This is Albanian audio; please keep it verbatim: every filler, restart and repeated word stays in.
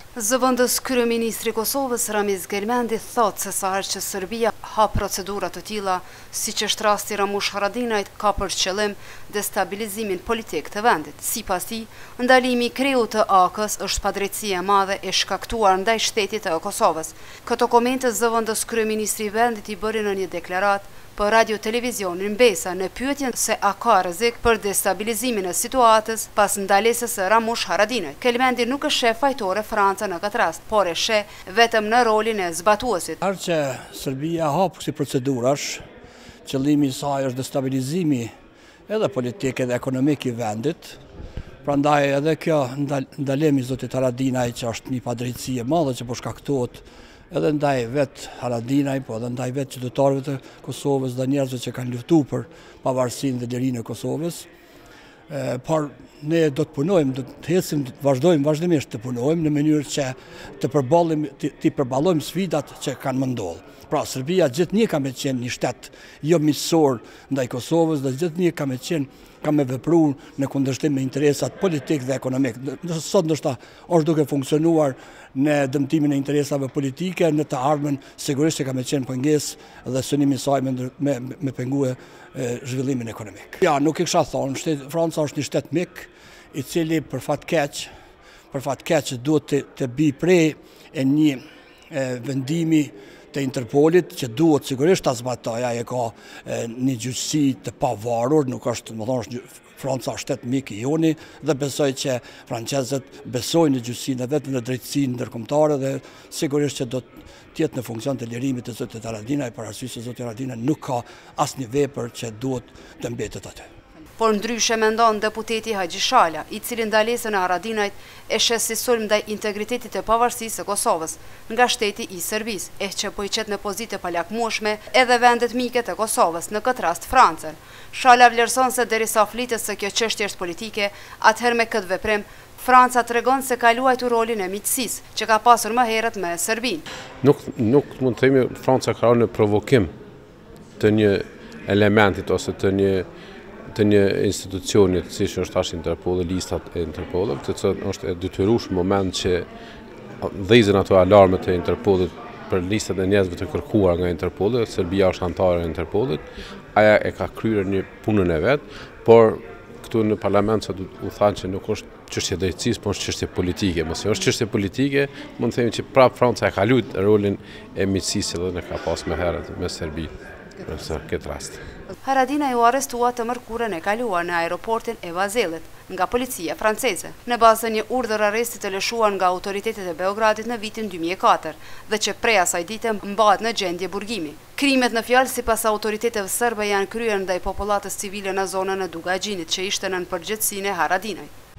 Zëvendës kryeministri i Kosovës Ramiz Gelmendi thotë se sa herë që Serbia ha procedura të tilla, siç është rasti Ramush Haradinajt, ka për qëllim destabilizimin politik të vendit. Sipas tij, ndalimi i kreut të A K-s është padrejtësi e madhe e shkaktuar ndaj shtetit të Kosovës. Këto komente zëvendës kryeministri i vendit i bëri në një deklaratë për radio televizionin Besa në pyetjen se a ka rrezik për destabilizimin e situatës pas ndalesës së Ramush Haradinajt. Gelmendi nuk është shef fajtore Franca në këtë rast, por e sheh vetëm në rolin e zbatuesit. Arë që Serbia hapë kësi procedurash, qëllimi i saj është destabilizimi edhe politik edhe ekonomik i vendit, prandaj edhe kjo ndalemi zotit Haradinaj që është një padrejtësi e madhe që po shkaktohet edhe ndaj vetë Haradinaj, po edhe ndaj vetë qytetarëve të Kosovës dhe njerëzve që kanë luftu për pavarësinë dhe lirinë e Kosovës. Por ne do të punojmë, do të hesim, do të vazhdojmë vazhdimisht të punojmë në mënyrë që të përballim, të përballojmë sfidat që kanë më ndodhur. Pra, Serbia gjithnjë ka me qenë një shtet jo miqësor ndaj Kosovës dhe gjithnjë ka me qenë ka me vepruar në kundërshtim me interesat politik dhe ekonomik. Sot ndoshta është duke funksionuar në dëmtimin e interesave politike, në të ardhmen sigurisht që ka me qenë pengesë dhe synimi i saj me, me, me pengue e, zhvillimin ekonomik. Ja, nuk e kisha thonë, shtet, Franca është një shtet mik i cili për fat keq, për fat keq duhet të, të bi prej e një e, vendimi të Interpolit që duhet sigurisht ta zbatoj, ai ka e, një gjyqësi të pavarur, nuk është, më thonë, Franca është shtet mik i joni dhe besoj që francezët besojnë në gjyqësinë e vetë në drejtësinë ndërkombëtare dhe sigurisht që do të jetë në funksion të lirimit të zotit Haradinaj, për arsye se zoti Haradinaj nuk ka asnjë vepër që duhet të mbetet aty. Por ndryshe mendon deputeti Haxhi Shala, i cili ndalesën e Haradinajt e sheh si sulm ndaj integritetit të pavarësisë së Kosovës nga shteti i Serbisë, e që po i qet në pozitë palakmueshme edhe vendet mike të Kosovës, në këtë rast Francën. Shala vlerëson se derisa flitet se kjo çështje është politike, atëherë me këtë veprim Franca tregon se ka luajtur rolin e miqësisë që ka pasur më herët me Serbinë. Nuk nuk mund të themi Franca ka rënë në provokim të një elementit ose të një të një institucionit si që është tash Interpol, listat e Interpolit, të cilët është e detyrueshme moment që dhëzën ato alarmet e Interpolit për listat e njerëzve të kërkuar nga Interpoli, Serbia është anëtare e Interpolit, aja e ka kryer një punën e vet, por këtu në parlament sa u thanë që nuk është çështje drejtësisë, por është çështje politike. Mos është çështje politike, mund të themi që prapë Franca e ka luajtur rolin e miqësisë dhe ne ka pas më herët me Serbi në këtë rast. Haradinaj u arrestua të mërkurën e kaluar në aeroportin e Vazelit nga policia franceze, në bazë të një urdhër arresti të lëshuar nga autoritetet e Beogradit në vitin dy mijë e katër dhe që prej asaj dite mbahet në gjendje burgimi. Krimet në fjalë sipas autoriteteve serbe janë kryer ndaj popullatës civile në zonën e Dugaxhinit që ishte nën përgjegjësinë e Haradinajt.